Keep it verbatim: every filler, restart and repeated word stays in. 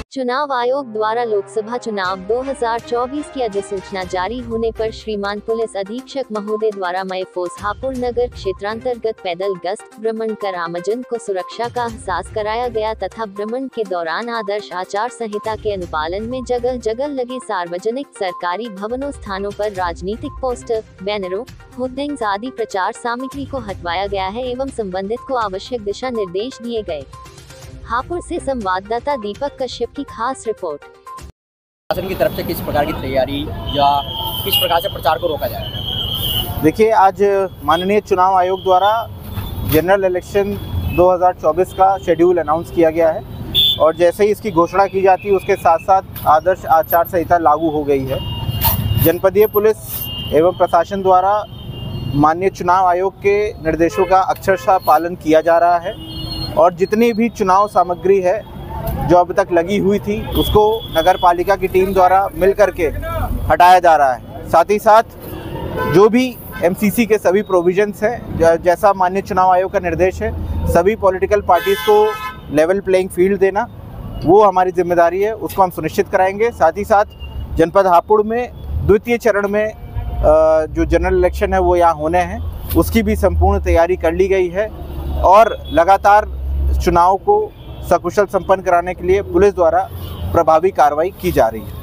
चुनाव आयोग द्वारा लोकसभा चुनाव दो हज़ार चौबीस की अधिसूचना जारी होने पर श्रीमान पुलिस अधीक्षक महोदय द्वारा महफूज हापुड़ नगर क्षेत्रांतर्गत पैदल गश्त भ्रमण कर आमजन को सुरक्षा का एहसास कराया गया तथा भ्रमण के दौरान आदर्श आचार संहिता के अनुपालन में जगह जगह लगे सार्वजनिक सरकारी भवनों स्थानों पर राजनीतिक पोस्टर, बैनरों, होर्डिंग्स आदि प्रचार सामग्री को हटवाया गया है एवं संबंधित को आवश्यक दिशा निर्देश दिए गए। हापुड़ से संवाददाता दीपक कश्यप की खास रिपोर्ट। शासन की तरफ से किस प्रकार की तैयारी या किस प्रकार से प्रचार को रोका जाएगा? देखिए, आज माननीय चुनाव आयोग द्वारा जनरल इलेक्शन दो हज़ार चौबीस का शेड्यूल अनाउंस किया गया है और जैसे ही इसकी घोषणा की जाती है उसके साथ साथ आदर्श आचार संहिता लागू हो गई है। जनपदीय पुलिस एवं प्रशासन द्वारा माननीय चुनाव आयोग के निर्देशों का अक्षरशः पालन किया जा रहा है और जितनी भी चुनाव सामग्री है जो अब तक लगी हुई थी उसको नगर पालिका की टीम द्वारा मिल करके हटाया जा रहा है। साथ ही साथ जो भी एमसीसी के सभी प्रोविजंस हैं, जैसा माननीय चुनाव आयोग का निर्देश है, सभी पॉलिटिकल पार्टीज़ को लेवल प्लेइंग फील्ड देना वो हमारी जिम्मेदारी है, उसको हम सुनिश्चित कराएंगे। साथ ही साथ जनपद हापुड़ में द्वितीय चरण में जो जनरल इलेक्शन है वो यहाँ होने हैं, उसकी भी संपूर्ण तैयारी कर ली गई है और लगातार चुनाव को सकुशल संपन्न कराने के लिए पुलिस द्वारा प्रभावी कार्रवाई की जा रही है।